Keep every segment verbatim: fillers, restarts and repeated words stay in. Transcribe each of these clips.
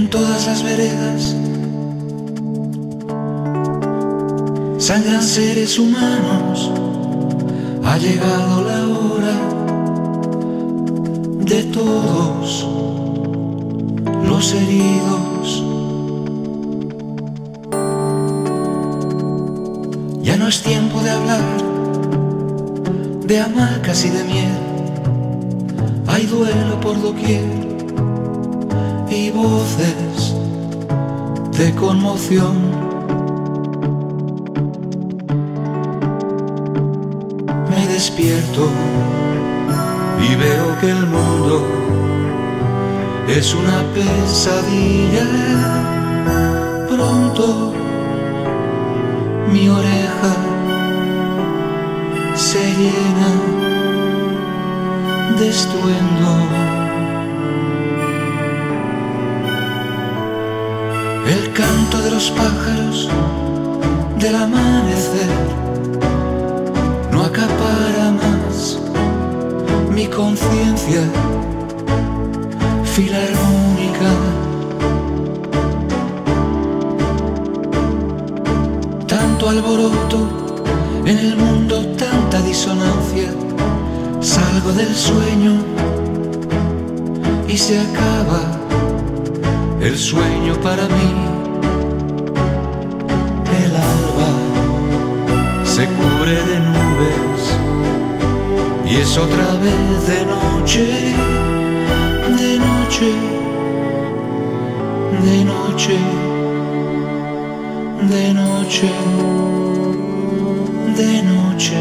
En todas las veredas sangran seres humanos. Ha llegado la hora de todos los heridos. Ya no es tiempo de hablar de hamacas y de miel. Hay duelo por doquier y voces de conmoción. Me despierto y veo que el mundo es una pesadilla. Pronto mi oreja se llena de estruendo. El canto de los pájaros del amanecer no acapara más mi conciencia filarmónica. Tanto alboroto en el mundo, tanta disonancia. Salgo del sueño y se acaba el sueño para mí. El alba se cubre de nubes y es otra vez de noche, de noche, de noche, de noche, de noche.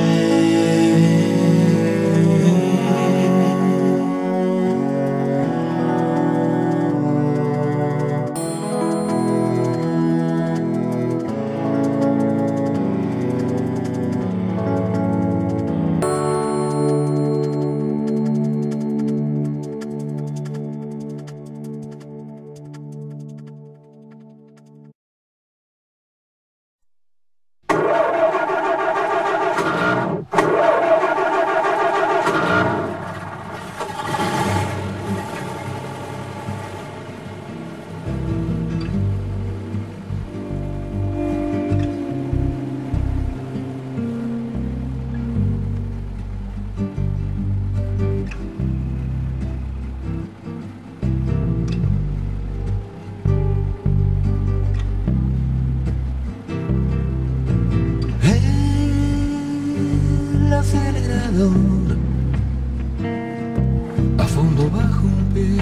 A fondo bajo un pie,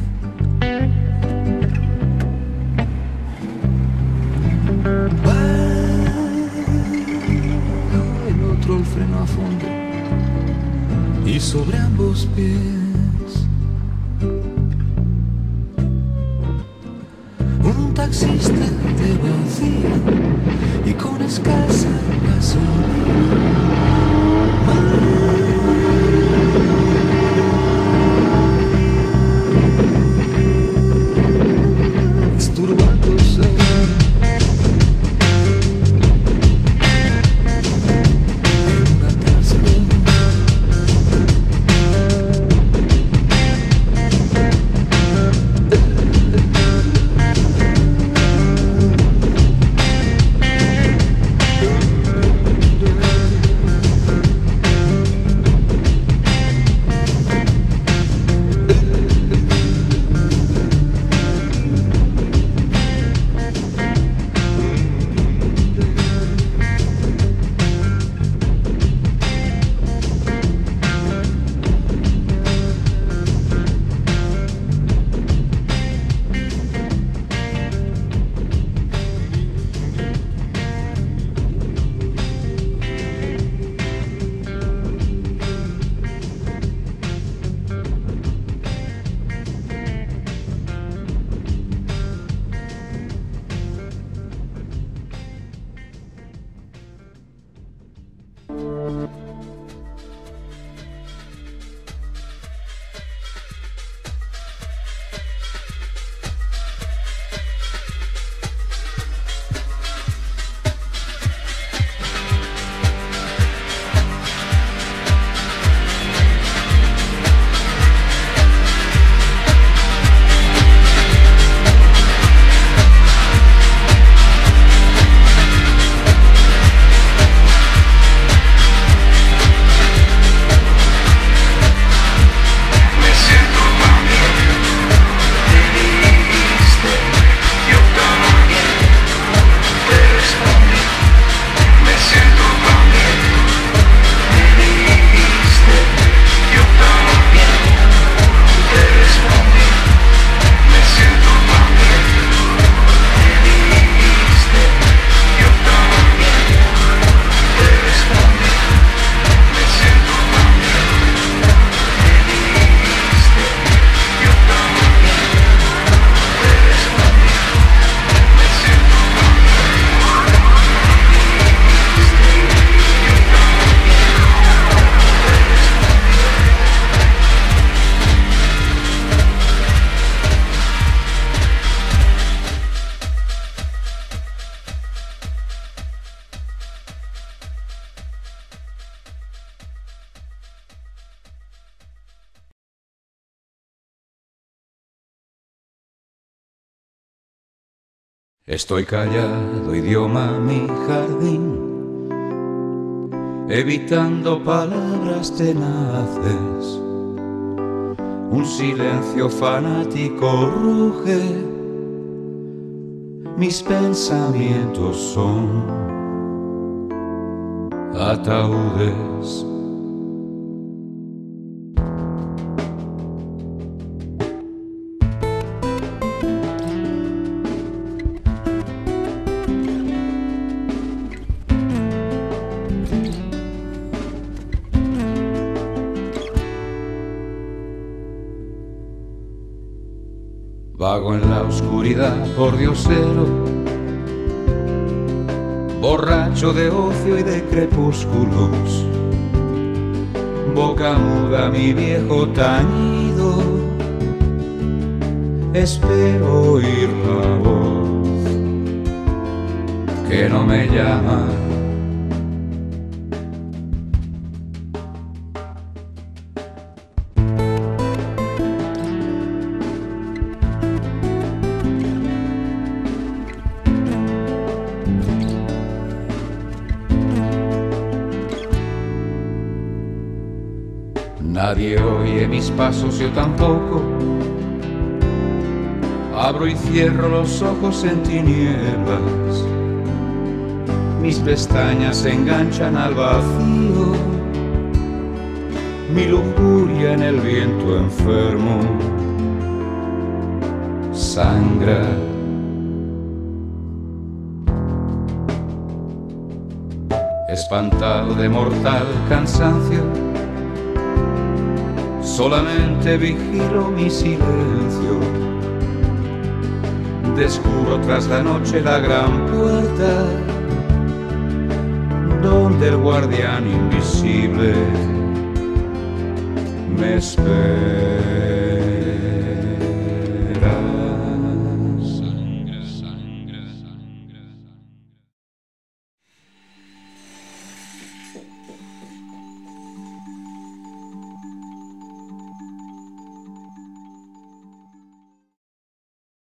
bajo el otro el freno a fondo y sobre ambos pies un taxista de vacío y con escasa gasolina. Estoy callado, idioma mi jardín, evitando palabras tenaces. Un silencio fanático ruge, mis pensamientos son ataúdes. Vago en la oscuridad por diosero, borracho de ocio y de crepúsculos, boca muda mi viejo tañido, espero oír la voz que no me llama. Nadie oye mis pasos, yo tampoco. Abro y cierro los ojos en tinieblas. Mis pestañas se enganchan al vacío. Mi lujuria en el viento enfermo sangra. Espantado de mortal cansancio, solamente vigilo mi silencio. Descubro tras la noche la gran puerta donde el guardián invisible me espera.